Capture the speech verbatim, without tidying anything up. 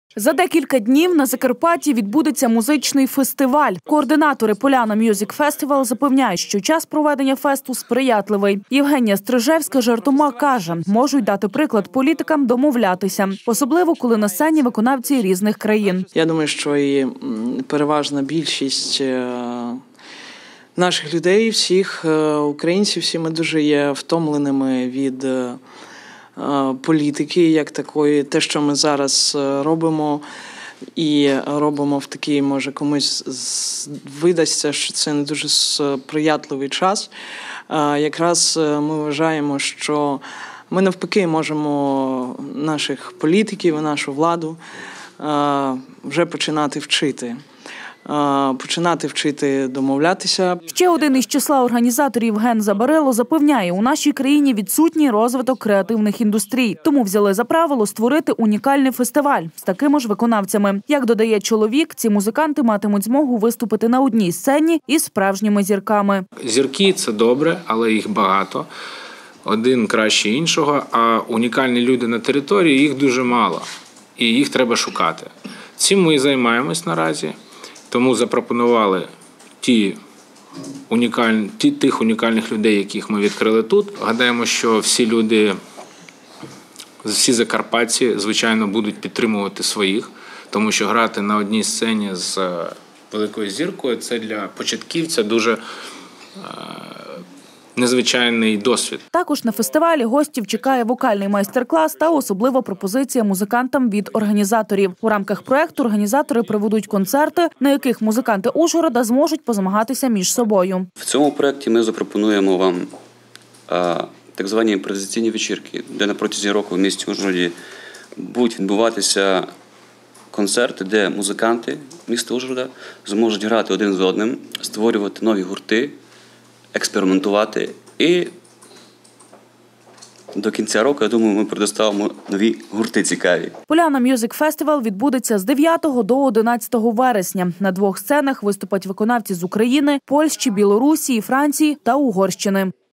За декілька днів на Закарпатті відбудеться музичний фестиваль. Координатори Поляна Music Festival запевняють, що час проведення фесту сприятливий. Євгенія Стрижевська жартома каже, можуть дати приклад політикам домовлятися. Особливо, коли на сцені виконавці різних країн. Я думаю, що і переважна більшість наших людей, всіх українців, всі ми дуже є втомленими від політики, як такої. Те, що ми зараз робимо, і робимо в такий, може, комусь видасться, що це не дуже сприятливий час. Якраз ми вважаємо, що ми навпаки можемо наших політиків і нашу владу вже починати вчити. Починати вчити домовлятися. Ще один із числа організаторів Ген Забарило запевняє, у нашій країні відсутній розвиток креативних індустрій. Тому взяли за правило створити унікальний фестиваль з такими ж виконавцями. Як додає чоловік, ці музиканти матимуть змогу виступити на одній сцені із справжніми зірками. Зірки – це добре, але їх багато. Один краще іншого, а унікальні люди на території – їх дуже мало. І їх треба шукати. Цим ми і займаємось наразі. Тому запропонували ті унікальні, ті, тих унікальних людей, яких ми відкрили тут. Гадаємо, що всі люди, всі закарпатці, звичайно, будуть підтримувати своїх, тому що грати на одній сцені з великою зіркою – це для початківця дуже незвичайний досвід. Також на фестивалі гостів чекає вокальний майстер-клас та особлива пропозиція музикантам від організаторів. У рамках проєкту організатори проведуть концерти, на яких музиканти Ужгорода зможуть позмагатися між собою. В цьому проєкті ми запропонуємо вам а, так звані імпровізаційні вечірки, де на протязі року в місті Ужгороді будуть відбуватися концерти, де музиканти міста Ужгорода зможуть грати один з одним, створювати нові гурти, експериментувати, і до кінця року, я думаю, ми предоставимо нові гурти цікаві. Поляна Music Festival відбудеться з дев'ятого до одинадцятого вересня. На двох сценах виступать виконавці з України, Польщі, Білорусі, Франції та Угорщини.